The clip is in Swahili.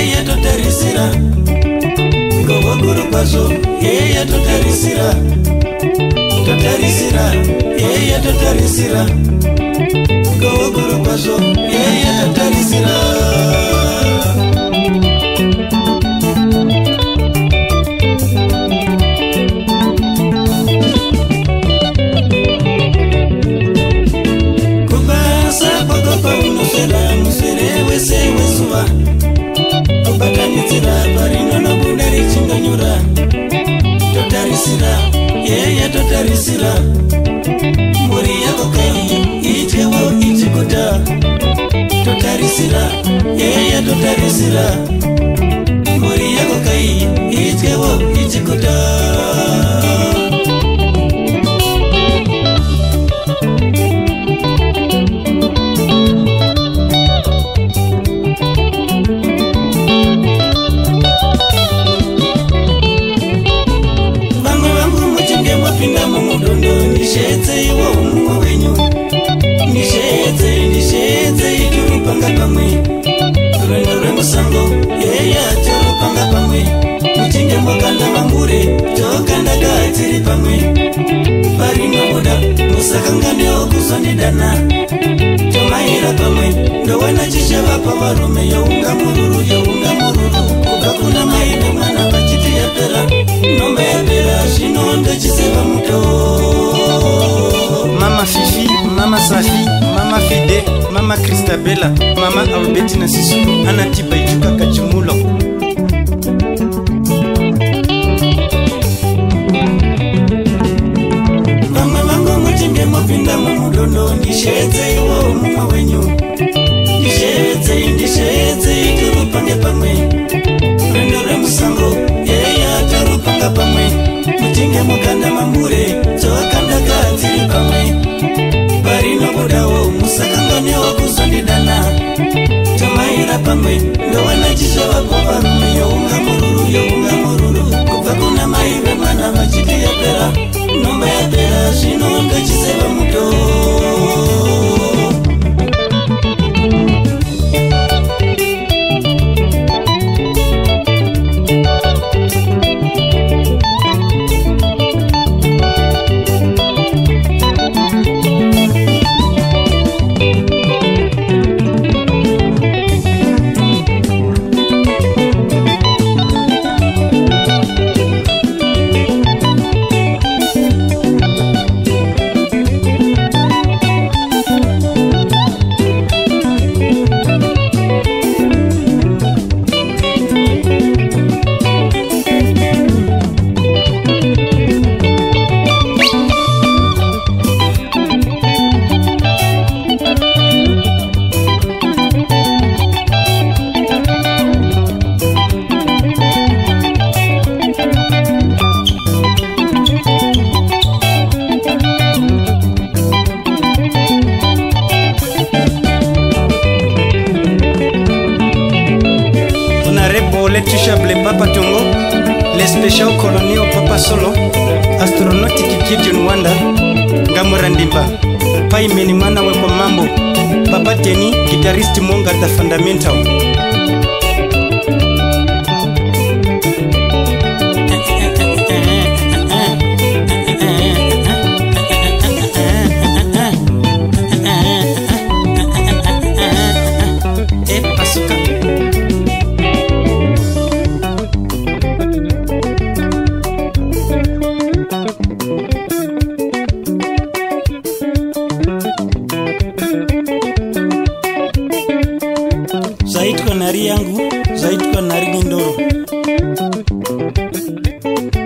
yeya totarisira ngowoguru kwazo yeya totarisira totarisira yeya totarisira ngowoguru kwazo yeya totarisira sewesuwa obatanitsira parino nobunda richinganyura totarisira yeya totarisira muri yako kai ichewo ichikuta totarisira yeya totarisira muri yako kai ichewo ichikuta Nishetse iwo umwe wenyu Nishetse iturupanga pamwe Rwendo rwemusango yeya turupanga pamwe Muchinge mwakanda mambure Tokanda gatiri pamwe Parino muda musakangane okusondidana Tomaira pamwe Ndowana chishava pavarume Younga mururu Kukakuna maine mwana vachiti yapera Nomba yapera Shinondo chiseva muto Mama Fifi, Mama Safi, Mama Fide, Mama Christabella, Mama Albertina Sisu, Anatipa Ichuka Kachimulo. Mama mango muchimbe mopinda mumudondo Nishetse iwo umwe wenyu Nishetse iturupange pamwe Rwendo rwemusango yeya turupanga pamwe Muchinge mukanda mambure Tokanda gatiri pamwe Parino budawo musakangane okusondidana Tomaira pamwe Ndowana chishava pavarume Younga mururu Kubva kuna maive mana vachiti yapera Nomba yapera Shinondo chiseva muto Letishable Papa Tongo, les special colonel Papa Solo, astronautic Gideon Wanda, Gamurandimba, Pai Menimana Wepo Mambo, Papa Teni, guitarist Monga the Fundamental. Zaitwa nari yangu, zaitwa nari Ndoro.